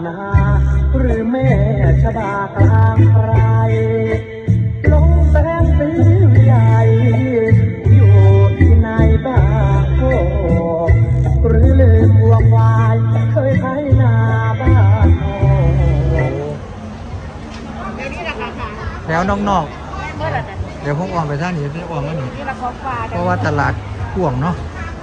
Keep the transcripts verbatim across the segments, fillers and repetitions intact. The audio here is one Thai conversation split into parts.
นาหรือแม่ชบากลางไพรลงแสงสีใหญ่อยู่ที่ไหนบ้างโอ้หรือลืมวัวควายเคยไถนาบ้านโอ้แถวน้องๆเดี๋ยวผมออกไปท่านนี้จะออกแล้วนี่เพราะว่าตลาดกว้างเนาะ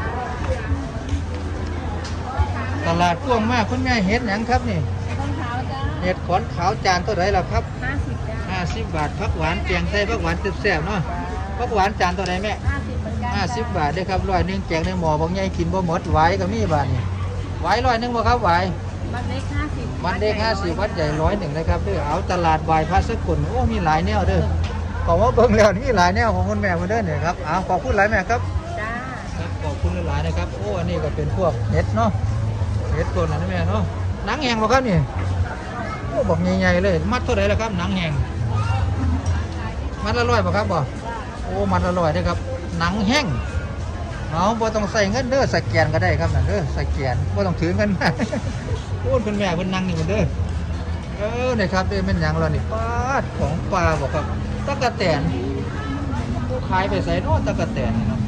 ตลาดกว้างมากคุณแม่เห็ดหยังครับนี่เห็ดขอนขาวจานตัวไหนล่ะครับห้าสิบห้าสิบบาทผักหวานแกงไทยผักหวานแซ่บๆเนาะผักหวานจานตัวไหนแม่ห้าสิบบาทได้ครับร้อยหนึ่งแกงในหม้อบางใหญ่กินบ่หมดไหวก็มีบาทนี่ไหวร้อยหนึ่งบ่ครับไหววันเล็กห้าสิบวันเล็กห้าสิบวัดใหญ่ร้อยหนึ่งนะครับเด้อเอาตลาดวายพระสกุลโอ้มีหลายแนวเด้อขอว่าเบิ่งแล้วนี่หลายแนวของคุณแม่มาเด้อเนี่ยครับเอาขอบคุณหลายแม่ครับจ้าขอบคุณหลายนะครับโอ้อันนี้ก็เป็นพวกเห็ดเนาะเห็ดตัวนั้นแม่เนาะหนังแห้งบ่ครับนี่โอ้บอกใหญ่ๆเลยมัดเท่าไหร่ล่ะครับหนังแห้งมัดละร้อยบ่ครับบ่โอ้มัดละร้อยเด้อครับหนังแห้งเอาบ่ต้องใส่เงินเด้อสแกนก็ได้ครับนั่นเด้อสแกนบ่ต้องถือเงินมาโอ้คุณแม่เพิ่นนั่งนี่เด้อเออนี่ครับเด้อเป็นหยังเรานี่ปลาของปลาบ่ครับตะกะแตนผู้ขายไปใส่เนาะตะกะแตนเนาะ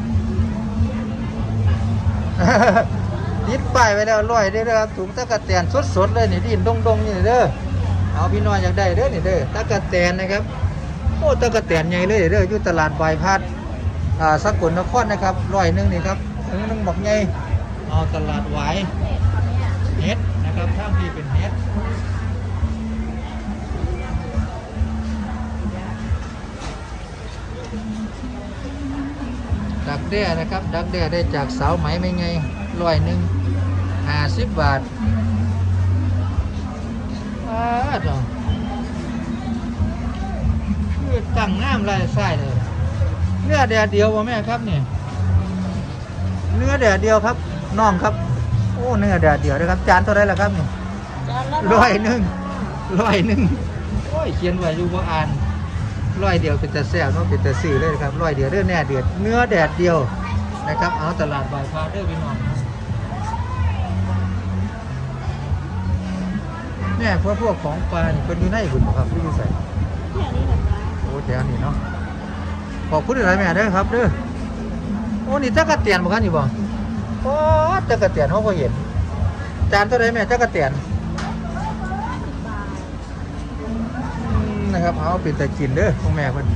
ติดป้ายไว้แล้วร้อยเด้อครับถุงตะกะแตนสดๆเลยนี่ดินดงๆนี่เด้อเอาพี่น้อยอยากได้เด้อนี่เด้อตะกะแตนนะครับโอ้ตะกะแตนใหญ่เลยเด้ออยู่ตลาดบายพัดอ่าสกลนครนะครับร้อยหนึ่งนี่ครับถึงนึงบอกใหญ่เอาตลาดหวายเฮ็ดนะครับถ้ามีเป็นเฮ็ดดักแด้นะครับดักแด้ได้จากสาวไหมไม่ไงร้อยหนึ่งห้าสิบบาทอ้าวจ้ะคือตั้งน้ำลายไส้เลยเนื้อแดดเดียววะแม่ครับเนี่ยเนื้อแดดเดียวครับน้องครับโอ้เนื้อแดดเดียวนะครับจานเท่าไรล่ะครับนี่ร้อยหนึ่งร้อยหนึ่งโอ้ยเขียนไว้อยู่ว่าอ่านร้อยเดียวเป็นตะแซ่บเนาะเป็นตะสื่อเลยครับร้อยเดียวเนื้อแน่เดือดเนื้อแดดเดียวนะครับเอาตลาดบายพาเด้อพี่น้องเนี่ยพวกพวกของปลานี่เป็นอยู่ในหุ่นครับที่ใส่โอ้แถวนี้เนาะขอบคุณอะไรแม่เด้อครับเด้อโอ้นี่ตะกะเตียนบ่ครับนี่บ่โอ้ตะกะเตียนเขาก็เห็นจานเท่าไรแม่ตะกะเตียนนะครับเอาเป็นตะกินเด้อของแม่เพิ่น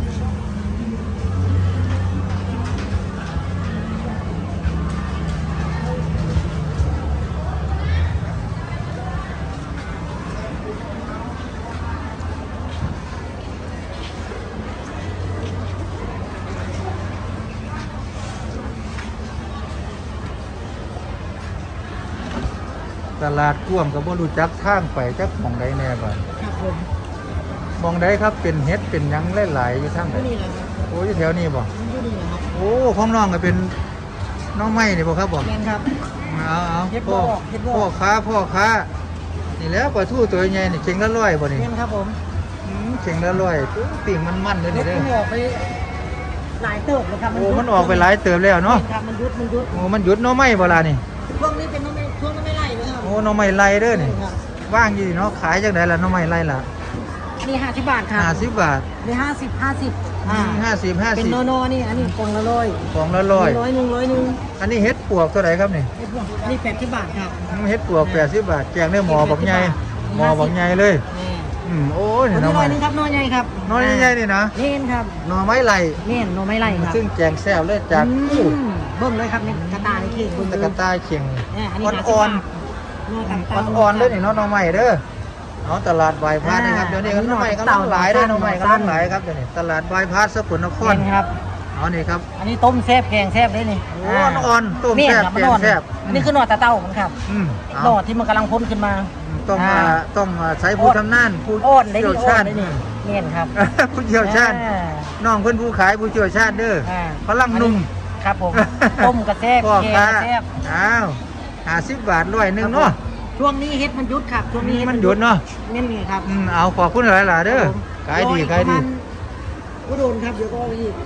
ตลาดกว้างกับบ่รู้จักทางไปจักหม่องใดแน่บ่ครับผมมองได้ครับเป็นเฮ็ดเป็นหยังหลายๆอยู่ทางไหนโอ้ยแถวนี้บ่โอ้ของน้องก็เป็นน้องไม้นี่บ่ครับบ่แม่นครับเอาเอาพ่อพ่อค้าพ่อค้านี่แหล้วปลาทูตัวใหญ่นี่เข่งละร้อยบ่นี่แม่นครับผมอืมเข่งละร้อยปิ่งมันมันเลยนี่เด้อมันออกไปหลายเติบเลยครับโอ้มันออกไปหลายเติบแล้วเนาะครับมันยุดมันยุดโอ้มันยุดน้องไม้บ่ล่ะนี่ช่วงนี้เป็นน้องไม้ช่วงน้องไม้ไล่เลยครับโอ้น้องไม้ไล่เด้อนี่ว่างอยู่เนาะขายจังได๋ล่ะน้องไม้ไล่ล่ะนี่ห้าสิบบาทครับห้าสิบบาทนี่ห้าสิบห้าสิบอ่าห้าสิบห้าสิบเป็นโนโนนี่อันนี้กล่องละร้อยกล่องละร้อยร้อยหนึ่งร้อยหนึ่งอันนี้เฮ็ดปวกเท่าไหร่ครับนี่เฮ็ดปวกนี่แปดสิบบาทครับเฮ็ดปวกแปดสิบบาทแกงได้หม้อบักใหญ่หม้อบักใหญ่เลยอืมโอ้ยน้อยนึงครับน้อยใหญ่ครับน้อยใหญ่นี่นะนี่ครับหน่อไม้ไล่นี่หน่อไม้ไล่ครับซึ่งแกงแซ่บเลยจากเบิ่งเลยครับนี่กระต่ายเข่งเบิ่งกระต่ายเข่งอ่อนๆอ่อนๆเลยนี่เนาะหน่อไม้เด้อเอาตลาดบายพาสนะครับเดี๋ยวนี้ก็น้องใหม่ก็น้องหลายได้น้องใหม่ก็น้องหลายครับเดี๋ยวนี้ตลาดบายพาสสกลนครครับเอานี่ครับอันนี้ต้มแซ่บแกงแซ่บได้นี่โอ้อ่อนต้มแซ่บแกงแซ่บอันนี้คือหน่อตะเต้ามันครับหน่อที่มันกำลังพ้นขึ้นมาต้องต้องใช้ผู้ทำน่านผู้เชี่ยวชาญเนี่ยครับผู้เชี่ยวชาญน้องเพื่อนผู้ขายผู้เชี่ยวชาญเด้อพลังนุ่มครับผมต้มกระแซ่บแกงแซ่บอ้าวห้าสิบบาทร้อยหนึ่งเนาะช่วงนี้เฮ็ดมันหยุดครับช่วงนี้มันหยุดเนาะนี่นี่ครับอืมเอาขอบคุณหลายหลายเด้อขายดีขายดีก็โดนครับเดี๋ยวก็อีก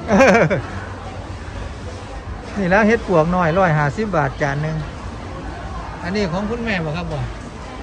นี่แล้วเฮ็ดปวกหน่อยร้อยห้าสิบบาทจานหนึ่งอันนี้ของคุณแม่บ่ครับบ่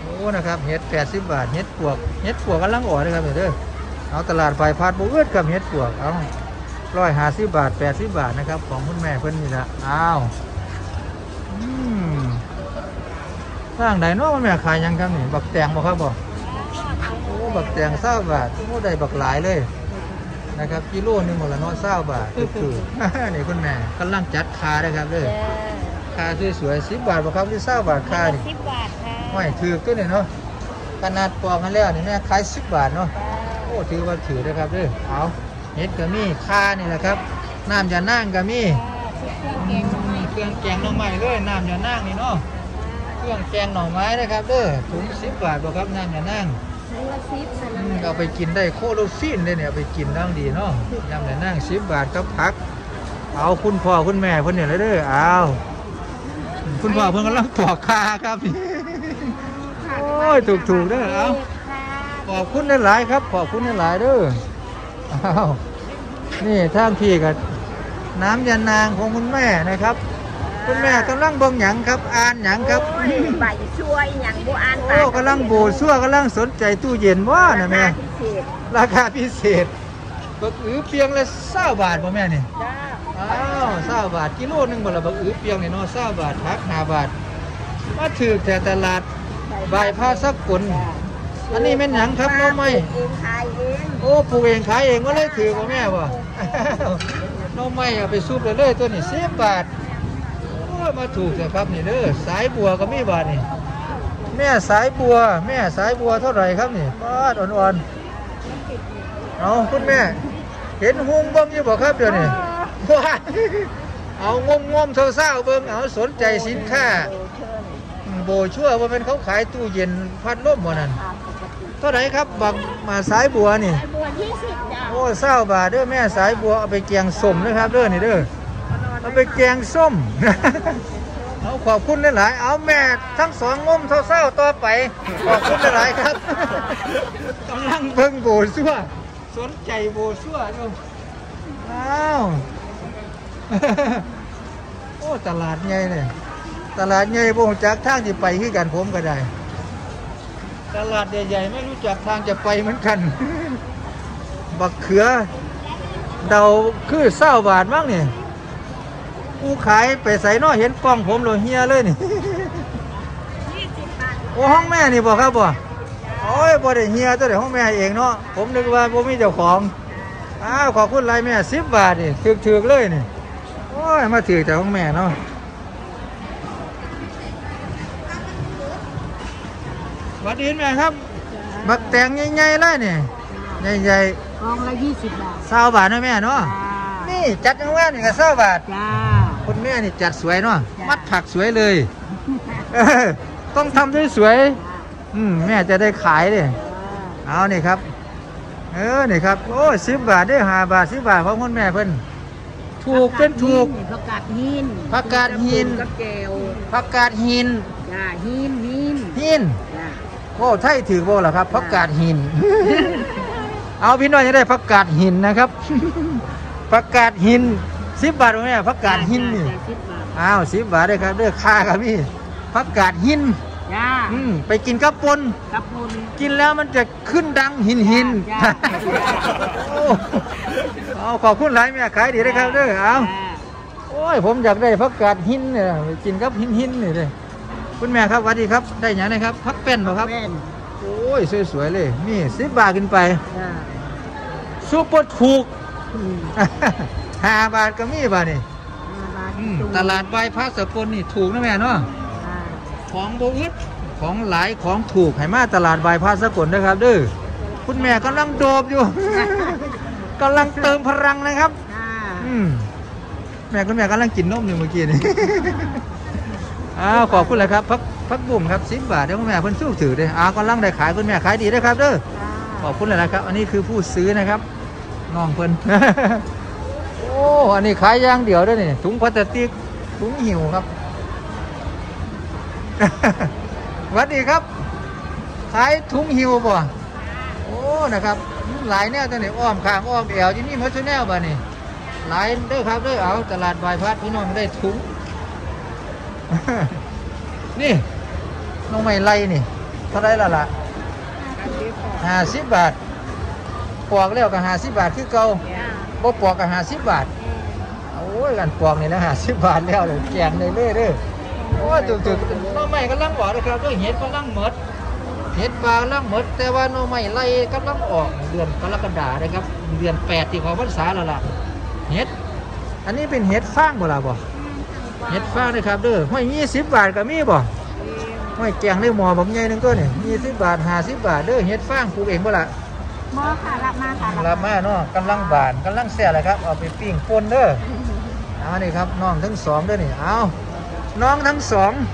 โอ้นะครับเห็ดแปดสิบบาทเห็ดปวกเห็ดปวกกำลังอ่อนนะครับเด้อเอาตลาดปลายพาดบุ้ดกับเห็ดปวกเอาร้อยห้าสิบบาทแปดสิบบาทนะครับของคุณแม่เพิ่นนี่ละอ้าวอืมสร้างไดโน่แม่ขายยังครับนี่บักแตงบ่ครับบ่โอ้บักแตงเศร้าบาทโอ้ได้บักหลายเลยนะครับกิโลนึงหมดละเนาะเศร้าบาทคือๆ นี่คุณแม่กำลังจัดคาได้ครับเด้อคาสวยๆสิบบาทบ่ครับที่เศร้าบาทคานี่สิบบาทค่ะไม่ถือก็เนี่ยเนาะขนาดปอกกันแล้วนี่แม่ขายสิบบาทเนาะโอ้ถือว่าถือนะครับเด้อเอาเห็ดก็มีคานี่แหละครับน้ำยานั่งก็มีเครื่องแกงหน่อไม้เลยน้ำยานั่งนี่เนาะเครื่องแกงหน่อไม้นะครับเด้อถุงสิบบาทบ่ครับน้ำยานั่งเอาไปกินได้โคโลฟินเลยเนี่ยเอาไปกินนั่งดีเนาะน้ำยานั่งสิบบาทกับผักเอาคุณพ่อคุณแม่เพิ่นเนี่ยเลยเด้อเอาคุณพ่อเพิ่นกำลังปอกคาครับโอ้ยถูกถูกเด้อเอาขอบคุณหลายครับขอบคุณหลายเด้อเอานี่ทางพี่กับน้ำยานางของคุณแม่นะครับคุณแม่กำลังเบิ่งหยังครับอ่านหยังครับใบช่วยหยังบ่อ่านโอ้กำลังโบซั่วกำลังสนใจตู้เย็นว่านะแม่ราคาพิเศษบักอือเปียงละเศร้าบาทบ่แม่นี่อ้าวเศร้าบาทกิโลนึงบ่ละบักอือเปียงนี่เนาะเศร้าบาทพักห้าบาทมาถือแต่ตลาดใบผ้าสักกุลอันนี้เป็นหยังครับน้องไม่โอ้ปลูกเองขายเองก็เลยถือของแม่บ่น้องไม่เอาไปซุปเลยเลยตัวนี้สิบบาทโอ้มาถูกแต่ครับนี่เด้อสายบัวก็มีบาทนี่แม่สายบัวแม่สายบัวเท่าไหร่ครับนี่ปาดอ่อนๆเอาคุณแม่เห็นหุงบ้างยี่บอกครับเดี๋ยวนี้เอางมงมเศร้าๆเบิ้งเอาสนใจสินค้าโบชั่วว่าเป็นเขาขายตู้เย็นพัดลมวันนั้นเท่าไหร่ครับบักมาสายบัวนี่บัวยี่สิบจ้ะโอ้เศร้าบาทเด้อแม่สายบัวเอาไปแกงส้มนะครับเด้อนี่เด้อเอาไปแกงส้มเอาขอบคุณหลายๆเอาแม่ทั้งสองงมเศร้าๆต่อไปขอบคุณหลายๆครับกำลังเบิ่งโบชั่วสนใจโบชั่วดูอ้าวโอ้ตลาดใหญ่เลยตลาดใหญ่บ่รู้จักทางที่ไปคือกันผมก็ได้ตลาดใหญ่ๆไม่รู้จักทางจะไปเหมือนกันบักเขือเดาคือเศร้าบาทมั้งนี่ผู้ขายไปใส่นอเห็นกล้องผมเลยเฮียเลยนี่โอ้ห้องแม่นี่บอกครับบ่โอ้ยบ่ได้เฮียตัวเดี๋ยวห้องแม่เองเนาะผมนึกว่าบ่มีเจ้าของอ้าวขอบคุณไรแม่สิบบาทนี่ถือๆเลยนี่โอ้ยมาถือจากห้องแม่เนาะสวัสดีแม่ครับบักแตงใหญ่ๆเลยนี่ใหญ่ๆกองละยี่สิบบาทเศร้าบาทนะแม่เนาะนี่จัดยังไงนี่ก็เศร้าบาทจ้าคุณแม่นี่จัดสวยเนาะมัดผักสวยเลยต้องทำด้วยสวยอืมแม่จะได้ขายเลยเอานี่ครับเออนี่ครับโอ้สิบบาทได้ห้าบาทสิบบาทเพราะคุณแม่เพิ่นถูกเป็นถูกผักกาดหินผักกาดหินผักกาดหินจ้าหินหินหินโอ้ไทยถือโบเหรอครับผักกาดหินเอาพี่น้อยจะได้ผักกาดหินนะครับผักกาดหินสิบบาทไหมผักกาดหินนี่อ้าวสิบบาทได้ครับเด้อค่าครับพี่ผักกาดหินอืมไปกินกับปนกับปนกินแล้วมันจะขึ้นดังหินหินเอาขอบคุณหลายแม่ขายดีเลยครับเด้อเอาโอ้ยผมอยากได้ผักกาดหินเนี่ยไปกินกับหินหินนี่เลยคุณแม่ครับสวัสดีครับได้ยังไงครับผักเป็นป่ะครับโอ้ยสวยๆเลยนี่สิบบาทขึ้นไปซุปเปอร์ถูกห้าบาทก็มีบาทนี่ตลาดใบพัดสกลนี่ถูกนะแม่เนาะของโบอึดของหลายของถูกให้มาตลาดใบพัดสกลนะครับเด้อคุณแม่กำลังโดบอยู่กำลังเติมพลังนะครับแม่คุณแม่กำลังกินนมอยู่เมื่อกี้นี่อ้าวขอบคุณเลยครับพักพักบุ่มครับสิบบาทเดี๋ยวคุณแม่เพิ่นสู้ถือเลยอ้าวกำลังได้ขายคุณแม่ขายดีนะครับเด้อขอบคุณเลยนะครับอันนี้คือผู้ซื้อนะครับน้องเพิ่นโอ้อันนี้ขายอย่างเดียวด้วยนี่ถุงพลาสติกถุงหิวครับสวัสดีครับขายถุงหิวบ่โอ้นะครับหลายแนวตัวนี้อ้อมข้างอ้อมเอวที่นี่มัชแนวบ่นี่หลายเด้อครับเด้อเอาตลาดบายพัดพี่น้องได้ถุงนี่น้องไม่ไล่นี่ท่าไรละล่ะห้าสิบบาทปอกแล้วก็ห้าสิบบาทคือเก่าบ่ปอกก็ห้าสิบบาทโอ้ยกันปอกนี่แล้วห้าสิบบาทแล้วเลยแกงเลยเลยเด้อโอ้ยจุกๆน้องใหม่ก็ลังบอกนะครับด้วยเห็ดก็ลังหมดเห็ดปลาลังหมดแต่ว่าน้องใหม่ไล่ก็ลังออกเดือนกรกฎาคมนะครับเดือนแปดที่เขาพรรษาแล้วล่ะเห็ดอันนี้เป็นเห็ดฟางบ่ล่ะบ่เห็ดฟางนะครับเด้อห้อยยี่สิบบาทก็มีบ่ห้อยแกงได้หม้อบักใหญ่นึงตัวนี่ยี่สิบบาทห้าสิบบาทเด้อเห็ดฟางปลูกเองบ่ล่ะหม้อค่ะรับมาค่ะรับมาเนาะกำลังบานกำลังแซ่เลยครับเอาไปปิ้งป่นเด้อเอานี่ครับน้องทั้งสองเด้อนี่เอาน้องทั้งสอง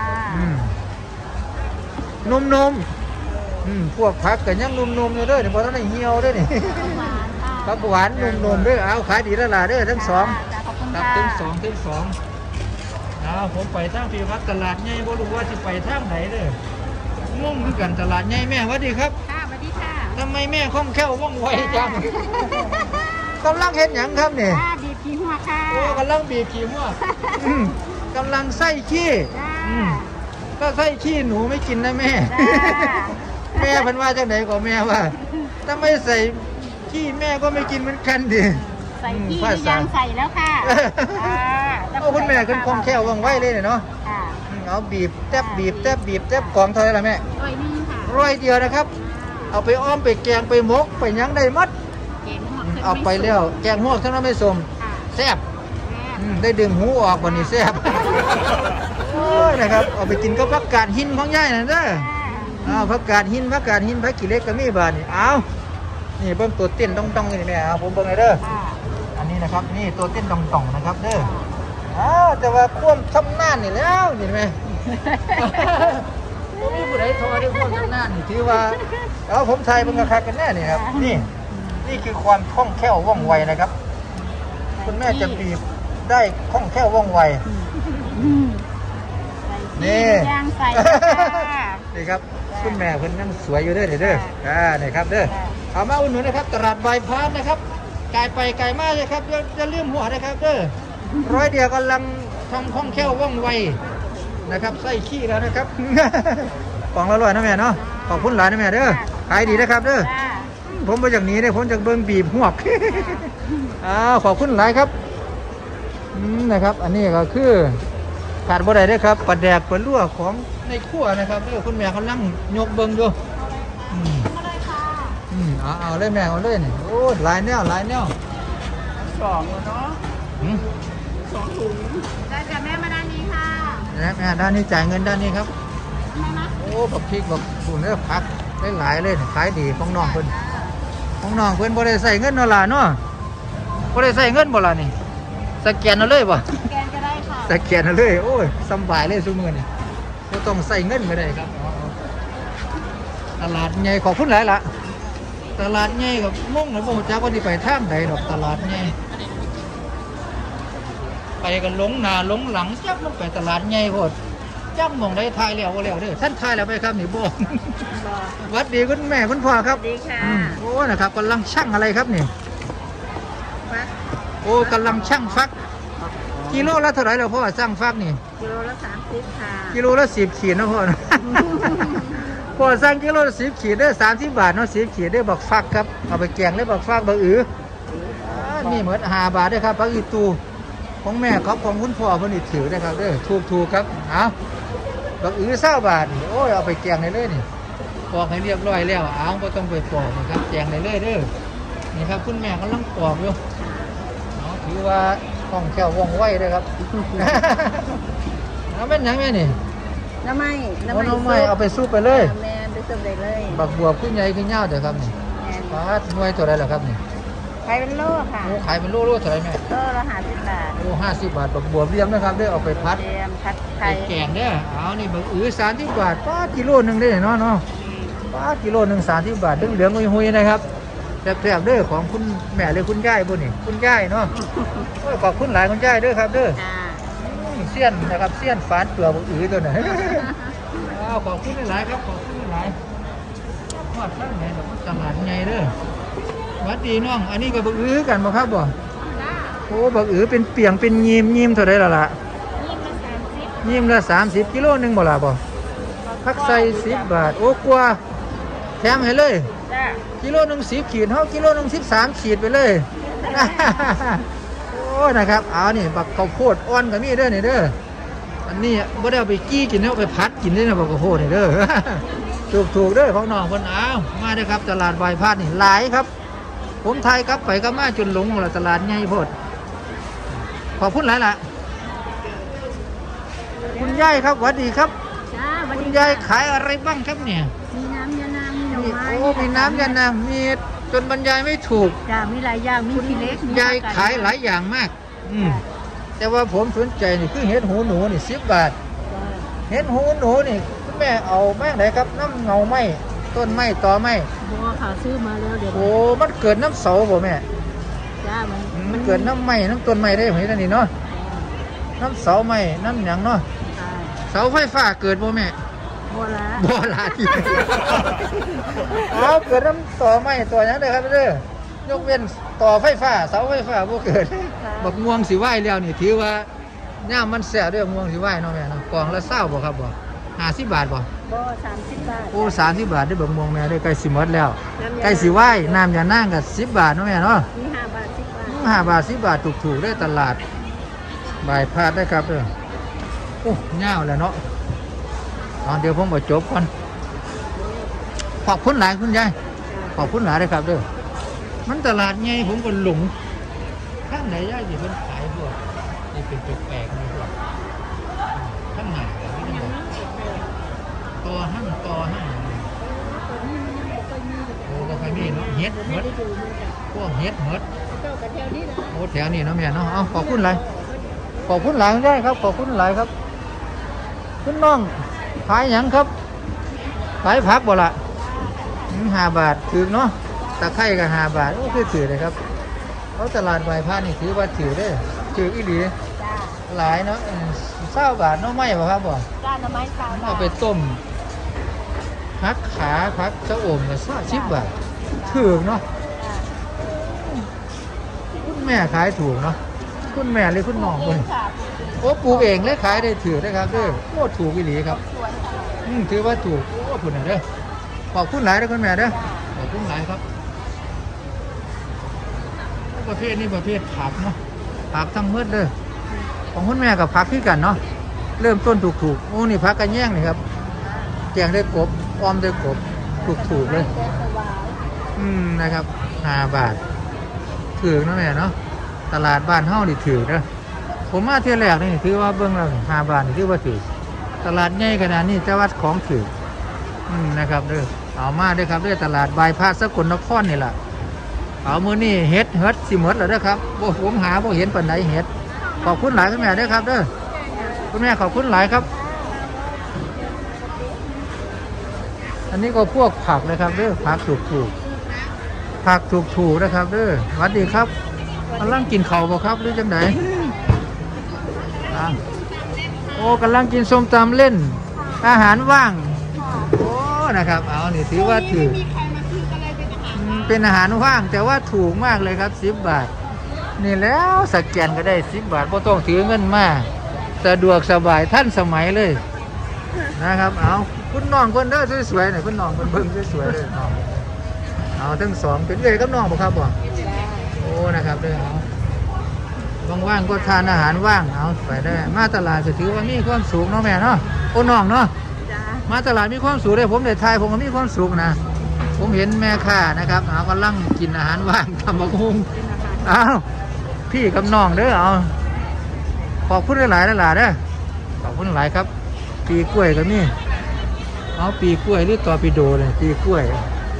นุ่มๆ มอืมพวกผักก็ยังนุ่มๆอยู่เด้อนี่บ่ทันได้เหี่ยวเด้อนี่ผักหวานนุ่มๆเด้อเอาขายดีแล้วล่ะเด้อทั้งสองครับทั้งสองทั้งสองเอาผมไปทางพี่วัดตลาดใหญ่บ่รู้ว่าสิไปทางไหนเด้องงคือกันตลาดใหญ่แม่สวัสดีครับค่ะสวัสดีค่ะทำไมแม่คล่องแคล่วว่องไวจังกำลังเห็นหยังครับเนี่ยบีบขี้หัวค่ะโอ้กำลังบีบขี้หัวกำลังไส้ขี้ก็ไส้ขี้หนูไม่กินนะแม่แม่พันว่าจังไหนก็แม่ว่าถ้าไม่ใส่ขี้แม่ก็ไม่กินเหมือนกันดิใส่ขี้ยังใส่แล้วค่ะโอ้คุณแม่คุณคล่องแคล่วว่องไวเลยเนาะเอาบีบแทบบีบแทบบีบแทบกองเท่าไหร่ละแม่ร้อยนึงค่ะร้อยเดียวนะครับเอาไปอ้อมไปแกงไปมกไปยังได้มัดเอาไปแล้วแกงหวกทั้งนั้นไม่สมแซ่บได้ดึงหูออกวันนี้แซ่บนะครับเอาไปกินก็ผักกาดหินของย่ายนั่นเด้อเอาผักกาดหินผักกาดหินผักกี่เล็กก็มีบาทนี่เอานี่เบิ้งตัวเต้นต้องต้องนี่แม่เอาผมเบิ้งเลยเด้ออันนี้นะครับนี่ตัวเต้นต้องต้องนะครับเด้ออ้าวแต่ว่าควมชำนาญนี่แล้วเห็นไหมผมมีผู้ใดโทรได้ควมชำนาญนี่ถือว่าเอาผมไทยเป็นกระคากันแน่นี่ครับนี่นี่คือความคล่องแคล่วว่องไวนะครับคุณแม่จะบีบได้คล่องแคล่วว่องไวนี่นี่ครับคุณแม่เพิ่นนั่งสวยอยู่เด้อเด้ออ่านี่ครับเด้อเอามาอุ่นหนุนนะครับตลาดใบพานนะครับไก่ไปไก่มาเลยครับจะลืมหัวนะครับเด้อร้อยเดียวกำลังทำคล่องแคล่วว่องไวนะครับใส่ขี้แล้วนะครับกล่องละร้อยนะแม่เนาะขอบคุณหลายนะแม่เด้อขายดีนะครับเด้อผมมาจากนี้เนี่ยผมจากเบิ้งบีบหัวอ้าวขอบคุณหลายครับนะครับอันนี้ก็คือขาดบ่ได้ด้วยครับปลาแดกปลาลั่วของในครัวนะครับเด้อคุณแม่เขานั่งยกเบิ้งดูอืมอืมเอาเอาเลยแม่เอาเลยนี่โอ้หลายแนวหลายแนวสองเนาะสองถุงได้จากแม่มาด้านนี้ค่ะแม่ด้านนี้จ่ายเงินด้านนี้ครับโอ้บักพริกบักสูนเนื้อผักได้หลายเลยขายดีของน้องเพิ่นของน้องเพิ่นบ่ได้ใส่เงินเนาะล่ะเนาะบ่ได้ใส่เงินบ่ล่ะนี่สแกนเอาเลยบ่สแกนก็ได้ค่ะสแกนเอาเลยโอ้ยสบายเลยซุมื้อนี่บ่ต้องใส่เงินก็ได้ครับตลาดใหญ่ขอบคุณหลายล่ะตลาดใหญ่กับมุ่งนะบ่รู้จักว่าสิไปทางใดดอกตลาดใหญ่ไปกันหลงหน้าหลงหลังจักมันไปตลาดใหญ่โพดจักมองได้ทายแล้วบ่แล้วเด้อท่านทายแล้วไปครับนี่บ่สวัสดีคุณแม่คุณพ่อครับสวัสดีค่ะโอ้นะครับกำลังชั่งอะไรครับนี่โอ้กำลังชั่งฟักกิโลละเท่าไหร่แล้วพ่อชั่งฟักนี่กิโลละสามสิบค่ะกิโลละสิบขีดนะพ่อพ่อสั่งกิโลละสิบขีดได้สามสิบบาทเนาะสิบขีดได้บักฟักครับเอาไปแกงได้บักฟักบักอือนี่เหมือนห้าบาทได้ครับบักอีตูของแม่ครับของคุณพ่อเพิ่นนี่ถือได้ครับเด้อถูกๆครับเอาบักอือเศร้าบาทโอ้ยเอาไปแกงได้เลยนี่ปอกให้เรียบร้อยแล้วเอาไม่ต้องไปปอกนะครับแกงได้เลยเด้อนี่ครับคุณแม่กำลังปอกอยู่ถือว่าคล่องแคล่วว่องไวเลยครับเอาเป็นยังไงนี่น้ำไม้น้ำไม้เอาไปซุปไปเลยแม่ไปซุปได้เลยบักบวบขึ้นใหญ่ขึ้นยาวเดี๋ยวครับนี่ปลาหน่วยตัวไรเหรอครับนี่ขายเป็นโลค่ะโอ้ขายเป็นโลโลเท่าไรแม่โลละห้าสิบบาทโอ้ห้าสิบบาทบักบวบเลี้ยงนะครับได้เอาไปพัดเลี้ยงพัดไข่แกงเนี่ยเอานี่บักอือสามสิบบาทป้ากิโลหนึ่งได้เนาะเนาะป้ากิโลหนึ่งสามสิบบาทเหลืองเหลืองหุยๆนะครับแซ่บๆเด้อของคุณแม่เลยคุณย่ายบุญนี่คุณย่ายเนาะขอบคุณหลายคุณย่ายเด้อครับเด้อเสี้ยนนะครับเสี้ยนฝานเปลือกบักอือตัวไหนขอบคุณหลายครับขอบคุณหลายทอดข้างไหนแบบตลาดไงเด้อวัดดีน้องอันนี้ก็บักอือกันบ่ครับบ่โอ้บักอือเป็นเปียงเป็นยีมยีมเท่าไรล่ะล่ะยีมละสามสิบกิโลหนึ่งบ่ล่ะบ่ผักใส่สิบบาทโอ้กว่าแถมให้เลยจ้ากิโลหนึ่งสิบขีดเท่ากิโลหนึ่งสิบสามขีดไปเลย โอ้นะครับเอานี่บักข้าวโพดอ่อนกับมีเด้อนี่เด้ออันนี้ไม่ได้เอาไปกี้กินเอาไปพัดกินได้นะบักข้าวโพดนี่เด้อ ถูกถูกเด้อของน้องคนเอามาเด้อครับตลาดบายพาดนี่หลายครับผมไทยครับไปก็มาจนหลงละตลาดใหญ่โพดขอบคุณหลายล่ะคุณยายครับสวัสดีครับจ้าวันคุณนี้ยายขายอะไรบ้างครับเนี่ยมีน้ำยานางมีหน่อมีไม้โอ้มีน้ำยานางมีจนบรรยายไม่ถูกจ้ามีหลายอย่างมีขี้เล็กมียายผักกดขายหลายอย่างมาก อืมแต่ว่าผมสนใจนี่คือเห็ดหูหนูนี่สิบบาทจ้าเห็ดหูหนูนี่คุณแม่เอาแม่งไหนครับน้ำเงาไม้ต้นไม้ตอไม้บัวค่ะซื้อมาแล้วเดี๋ยวโอ้มันเกิดน้ำเสาบ่แม่จ้ามันอืมมันเกิดน้ำไม้น้ำต้นไม้ได้ไหมนี่เนาะน้ำเสาไม้น้ำหยังเนาะจ้าเสาไฟฟ้าเกิดบ่แม่บัวละบ่ลาทีเอาเกิดน้ำต่อไม้ต่อหยังได้ครับเด้อยกเว้นต่อไฟฟ้าเสาไฟฟ้าบ่เกิดบักม่วงสิไหวแล้วนี่ถือว่าย่ามมันแซ่บเด้อม่วงสิไหวเนาะแม่เนาะกล่องละเศร้าบ่ครับบ่ห้าสิบบาทบ่บัวสามสิบบาทโอ้สามสิบบาทได้อบักม่วงแม่ได้อใกล้สิหมดแล้วน้ำยาใกล้สิไหวน้ำยานั่งก็สิบบาทเนาะแม่เนาะมีห้าบาทสิบบาทห้าบาทสิบบาทถูกๆได้ตลาดบายพาดได้ครับเด้อโอ้ยาวแล้วเนาะอ๋อเดี๋ยวผมบ่จบก่อนขอบคุณหลายคุณยายขอบคุณหลายเลยครับเด้อมันตลาดไงผมก็หลงข้างไหนยายสิเพิ่นขายพวกนี่เป็นแปลกๆนี่พวกข้างไหนนี่จังไดต่อหั่งต่อหั่งโอ้บ่ค่อยมีเนาะเฮ็ดหมดพวกเฮ็ดหมดเจ้ากับแถวนี้นะโอ้แถวนี้เนาะแม่เนาะเอาขอบคุณหลายขอบคุณหลายได้ครับขอบคุณหลายครับคุณน้องขายหยังครับขายผักบ่ล่ะห้าบาทถือเนาะตะไคร้ก็ห้าบาทโอ้คือถือเลยครับเขาตลาดใบผ้านี่ถือว่าถือได้ถืออีหลีจ้าหลายเนาะเศร้าบาทเนาะไม่บ่ครับบ่จ้าหน่อไม้สามบาเอาทไปต้มพักขาพักชะอมก็สามสิบบาทถือเนาะคุณแม่ขายถูกเนาะคุณแม่หรือคุณน้องคนค่ะโอ้ปลูกเองเลยขายได้ถือนะครับเด้อโอ้ถูกอีหลีครับสวนค่ะอืมถือว่าถูกโอ้ถูกนะเด้อขอบคุณหลายนะคุณแม่เด้อขอบคุณหลายครับประเภทนี้ประเภทผักเนาะผักทั้งหมดเด้อของคุณแม่กับผักที่กันเนาะเริ่มต้นถูกๆโอ้นี่ผักกระแยงนี่ครับแกงได้กบออมได้กบถูกๆเลยแกงสวายอืมนะครับห้าบาทถือเนาะแม่เนาะตลาดบ้านเฮานี่ถือเด้อผมมาเที่ยวแรกนี่ถือว่าเบื้องเราห้าบาทนี่ถือว่าถือตลาดใหญ่ขนาดนี้แต่ว่าของถืออืมนะครับเด้อเอามาเด้อครับเด้อตลาดบายพาสสกลนครนี่แหละเอามือนี่เฮ็ดเฮ็ดสิหมดแล้วเด้อครับโอ้ผมหาบ่เห็นปานใดเฮ็ดขอบคุณหลายคุณแม่เด้อครับเด้อคุณแม่ขอบคุณหลายครับ อันนี้ก็พวกผักนะครับเด้อผักถูกๆผักถูกๆนะครับเด้อสวัสดีครับกำลังกินข้าวบ่ครับหรือจังไหนอ่ะโอ้กำลังกินส้มตำเล่น อาหารว่างโอ้นะครับเอานี่ถือว่าถืออืมเป็นอาหารว่างแต่ว่าถูกมากเลยครับสิบบาทนี่แล้วสแกนก็ได้สิบบาทบ่ต้องถือเงินมาสะดวกสบายท่านสมัยเลยนะครับเอาคุณน้องคนเด้อสวยๆหน่อยคุณน้องคนเบิ่งสวยๆเลยน้องเอาทั้งสองเป็นเอ้ยกับน้องบ่ครับบ่โอ้นะครับเด้อเอาว่างๆก็ทานอาหารว่างเอาไปได้มาตลาดก็ถือว่ามีความสุขเนาะแม่เนาะโอ้น้องเนาะจ้ามาตลาดมีความสุขเลยผมได้ทายผมก็มีความสุขนะผมเห็นแม่ค้านะครับเอากำลังกินอาหารว่างทำบักฮุงเป็นอาหารเอาพี่กับน้องเด้อเอาขอบคุณหลายๆหลายๆเด้อขอบคุณหลายครับ ปีกล้วยก็มีเอาปีกล้วยหรือต่อปีโดเลยปีกล้วย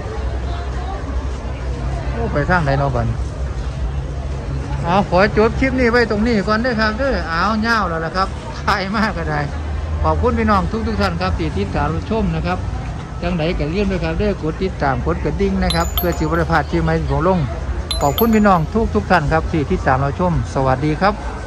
โอ้ไปทางไหนเนาะบันเอาขอจบคลิปนี้ไว้ตรงนี้ก่อนเด้อครับเด้อเอาเง่าแล้วล่ะครับทายมากก็ได้ขอบคุณพี่น้องทุกทุกท่านครับที่ติดตามรับชมนะครับจังไหนก็เลื่อนด้วยครับเด้อกดติดตามกดกระดิ่งนะครับเพื่อสิบริพลาดที่ไม่ของลงขอบคุณพี่น้องทุกทุกท่านครับที่ติดตามรับชมสวัสดีครับ